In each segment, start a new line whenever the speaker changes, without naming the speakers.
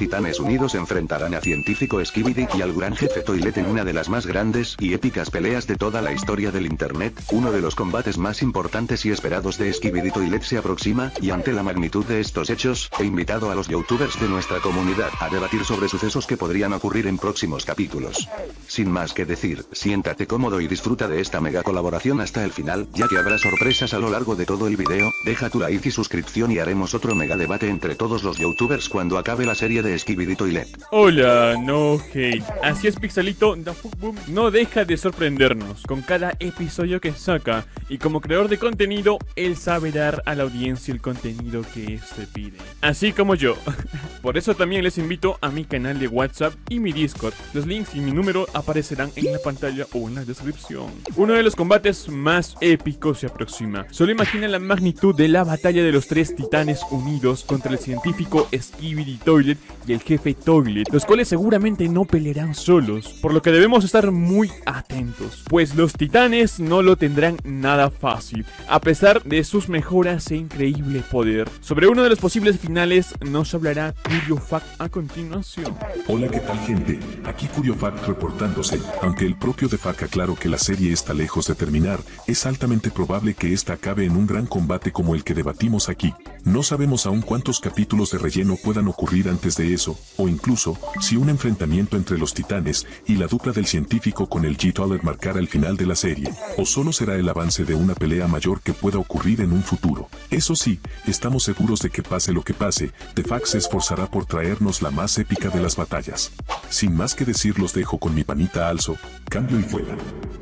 titanes unidos enfrentarán a Científico Skibidi y al gran jefe Toilet en una de las más grandes y épicas peleas de toda la historia del internet. Uno de los combates más importantes y esperados de Skibidi Toilet se aproxima, y ante la magnitud de estos hechos, he invitado a los youtubers de nuestra comunidad a debatir sobre sucesos que podrían ocurrir en próximos capítulos. Sin más que decir, siéntate cómodo y disfruta de esta mega colaboración hasta el final, ya que habrá sorpresas a lo largo de todo el video. Deja tu like y suscripción y haremos otro mega debate entre todos los youtubers cuando acabe la serie de Skibidi Toilet.
Hola, no hate. Así es, Pixelito, DaFuqBoom no deja de sorprendernos con cada episodio que saca, y como creador de contenido, él sabe dar a la audiencia el contenido que éste pide. Así como yo. Por eso también les invito a mi canal de WhatsApp y mi Discord. Los links y mi número aparecerán en la pantalla o en la descripción. Uno de los combates más épicos se aproxima. Solo imagina la magnitud de la batalla de los tres titanes unidos contra el científico Skibidi Toilet y el jefe Toilet, los cuales seguramente no pelearán solos, por lo que debemos estar muy atentos, pues los titanes no lo tendrán nada fácil, a pesar de sus mejoras e increíble poder. Sobre uno de los posibles finales nos hablará CurioFact a continuación.
Hola, ¿qué tal, gente? Aquí CurioFact reportándose. Aunque el propio DeFact aclaró que la serie está lejos de terminar, es altamente probable que esta acabe en un gran combate como el que debatimos aquí. No sabemos aún cuántos capítulos de relleno puedan ocurrir antes de eso, o incluso, si un enfrentamiento entre los titanes y la dupla del científico con el G-Toilet marcará el final de la serie, o solo será el avance de una pelea mayor que pueda ocurrir en un futuro. Eso sí, estamos seguros de que pase lo que pase, DeFact se esforzará por traernos la más épica de las batallas. Sin más que decir, los dejo con mi panita Alzo. Cambio y fuera.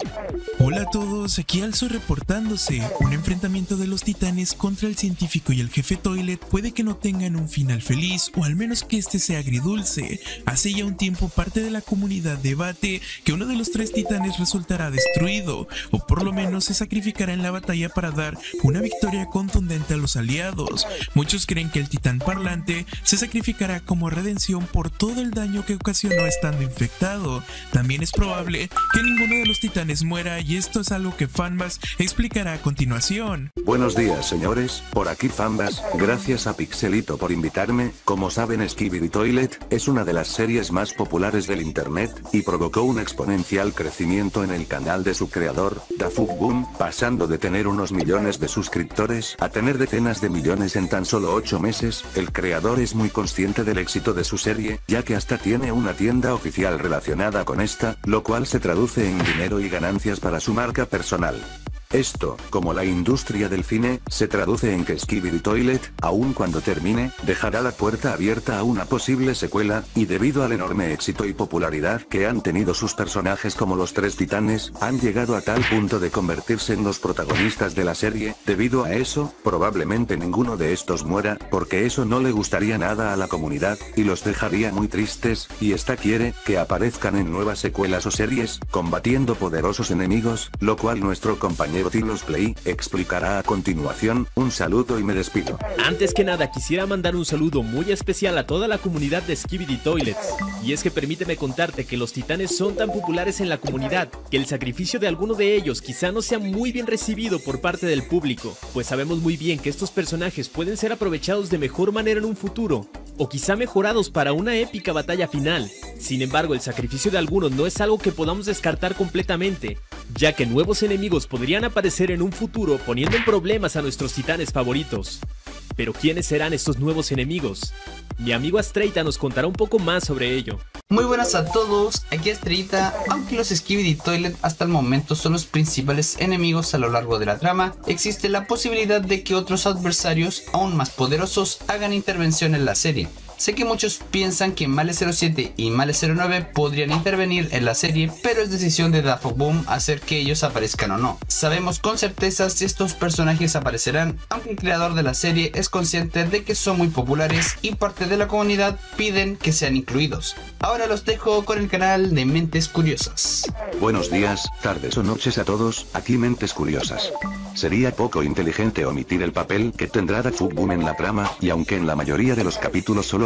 Hola a todos, aquí Alzo reportándose. Un enfrentamiento de los titanes contra el científico y el jefe Toilet puede que no tengan un final feliz, o al menos que este sea agridulce. Hace ya un tiempo parte de la comunidad debate que uno de los tres titanes resultará destruido, o por lo menos se sacrificará en la batalla para dar una victoria contundente a los aliados. Muchos creen que el titán parlante se sacrificará como redención por todo el daño que ocasionó estando infectado. También es probable que ninguno de los titanes muera, y esto es algo que Fanbas explicará a continuación.
Buenos días, señores, por aquí Fanbas. Gracias a Pixelito por invitarme. Como saben, Skibidi Toilet es una de las series más populares del internet, y provocó un exponencial crecimiento en el canal de su creador, DaFuqBoom, pasando de tener unos millones de suscriptores a tener decenas de millones en tan solo 8 meses. El creador es muy consciente del éxito de su serie, ya que hasta tiene una tienda oficial relacionada con esta, lo cual se traduce en dinero y ganancias para su marca personal. Esto, como la industria del cine, se traduce en que Skibidi Toilet, aun cuando termine, dejará la puerta abierta a una posible secuela, y debido al enorme éxito y popularidad que han tenido sus personajes como los tres titanes, han llegado a tal punto de convertirse en los protagonistas de la serie. Debido a eso, probablemente ninguno de estos muera, porque eso no le gustaría nada a la comunidad, y los dejaría muy tristes, y esta quiere que aparezcan en nuevas secuelas o series, combatiendo poderosos enemigos, lo cual nuestro compañero Play explicará a continuación. Un saludo y me despido.
Antes que nada, quisiera mandar un saludo muy especial a toda la comunidad de Skibidi Toilets. Y es que permíteme contarte que los titanes son tan populares en la comunidad que el sacrificio de alguno de ellos quizá no sea muy bien recibido por parte del público, pues sabemos muy bien que estos personajes pueden ser aprovechados de mejor manera en un futuro, o quizá mejorados para una épica batalla final. Sin embargo, el sacrificio de algunos no es algo que podamos descartar completamente, ya que nuevos enemigos podrían aparecer en un futuro poniendo en problemas a nuestros titanes favoritos. Pero ¿quiénes serán estos nuevos enemigos? Mi amigo Astreita nos contará un poco más sobre ello.
Muy buenas a todos, aquí Astreita. Aunque los Skibidi Toilet hasta el momento son los principales enemigos a lo largo de la trama, existe la posibilidad de que otros adversarios aún más poderosos hagan intervención en la serie. Sé que muchos piensan que Male07 y Male09 podrían intervenir en la serie, pero es decisión de DaFuqBoom hacer que ellos aparezcan o no. Sabemos con certeza si estos personajes aparecerán, aunque el creador de la serie es consciente de que son muy populares y parte de la comunidad piden que sean incluidos. Ahora los dejo con el canal de Mentes Curiosas.
Buenos días, tardes o noches a todos, aquí Mentes Curiosas. Sería poco inteligente omitir el papel que tendrá DaFuqBoom en la trama, y aunque en la mayoría de los capítulos solo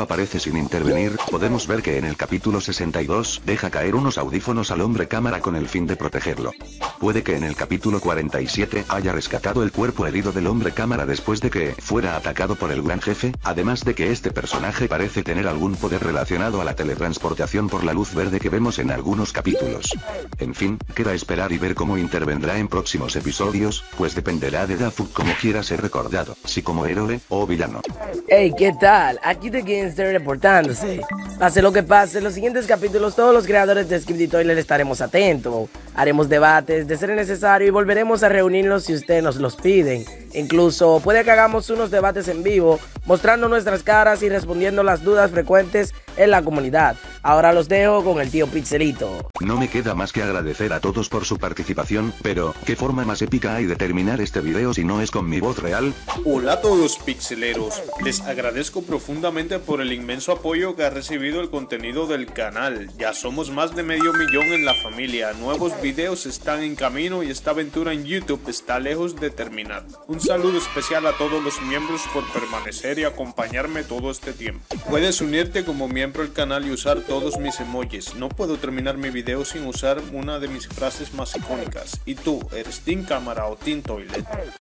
aparece sin intervenir, podemos ver que en el capítulo 62 deja caer unos audífonos al hombre cámara con el fin de protegerlo. Puede que en el capítulo 47 haya rescatado el cuerpo herido del hombre cámara después de que fuera atacado por el gran jefe, además de que este personaje parece tener algún poder relacionado a la teletransportación por la luz verde que vemos en algunos capítulos. En fin, queda esperar y ver cómo intervendrá en próximos episodios, pues dependerá de Dafuuk como quiera ser recordado, si como héroe o villano.
Hey, ¿qué tal? Aquí The Gangster reportándose. Pase lo que pase, en los siguientes capítulos todos los creadores de Skibidi Toilet estaremos atentos. Haremos debates de ser necesario y volveremos a reunirnos si ustedes nos los piden. Incluso puede que hagamos unos debates en vivo, mostrando nuestras caras y respondiendo las dudas frecuentes en la comunidad. Ahora los dejo con el tío Pixelito.
No me queda más que agradecer a todos por su participación, pero, ¿qué forma más épica hay de terminar este video si no es con mi voz real?
Hola a todos pixeleros, les agradezco profundamente por el inmenso apoyo que ha recibido el contenido del canal. Ya somos más de 500.000 en la familia, nuevos videos están en camino y esta aventura en YouTube está lejos de terminar. Un saludo especial a todos los miembros por permanecer y acompañarme todo este tiempo. Puedes unirte como miembro del canal y usar todos mis emojis. No puedo terminar mi video sin usar una de mis frases más icónicas. ¿Y tú, eres Team Cámara o Team Toilet?